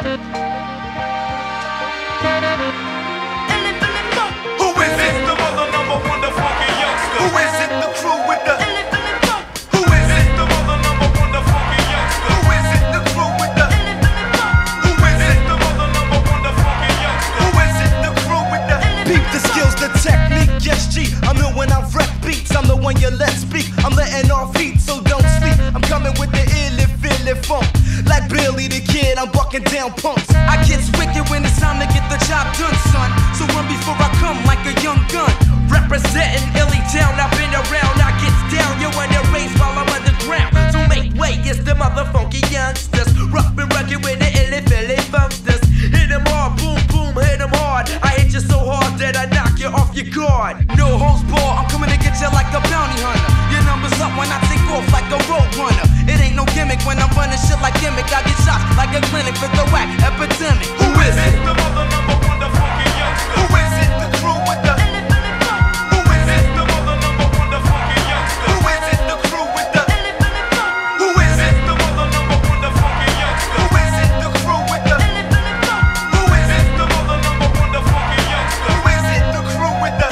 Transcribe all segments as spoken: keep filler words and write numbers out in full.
Who is it? The mother number one, the funky youngster. Who is it? The crew with the Who is it? The mother number one, the funky youngster. Who is it? The crew with the Who is it? The mother number one, the funky youngster. Who is it? The crew with the Peep the skills, the technique, yes G. I'm the when I rep beats, I'm the one you let speak. I'm letting off heat, so don't sleep. I'm coming with the illy, filly funk. Like Billy the Kid, I'm bucking down punks. I get wicked when it's time to get the job done, son. So run before I come like a young gun. Representing Illy town, I've been around. I get down, you wanna race while I'm underground. So make way, it's the motherfunky youngsters. Rough and rugged with the illy, filly funksters. Hit 'em hard, boom, boom, hit 'em hard. I hit you so hard that I knock you off your guard. No holds barred, I'm coming to get you like a bounty hunter. Your number's up when I take off like a road runner. It ain't no gimmick when I'm running shit like gimmick. I get shots like a clinic for the whack epidemic. Who is it? The mother number one, the funky youngster. Who is it? The crew with the Who is it? The mother number one, the funky youngster. Who is it? The crew with the Who is it? The mother number one, the funky youngster. Who is it? The crew with the Who is it? The mother number one, the funky youngster. Who is it? The crew with the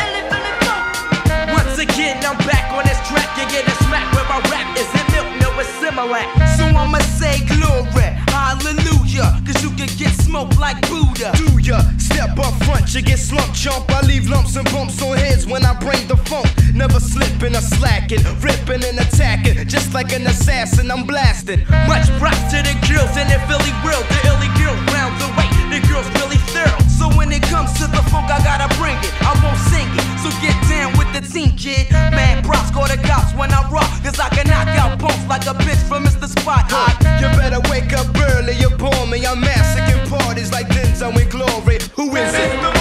Once again, I'm back on this track. You get a smack where my rap is in milk, no it's similar. So I'ma say glory, hallelujah, cause you can get smoked like Buddha. Do ya? Step up front, you get slumped, chump. I leave lumps and bumps on heads when I bring the funk. Never slipping or slacking, ripping and attacking. Just like an assassin, I'm blasting. Much props to the girls in the Philly world. The Illy girl round the way, the girls really thorough. So when it comes to the funk, I gotta bring it. I won't sing it, so get down with the team, kid. Man, props call the cops when I rock, cause I can knock out punks like a bitch from Mister Spot. Huh. You better wake up early, you bore me. I'm massacring parties like Denzel in Glory. Who is it?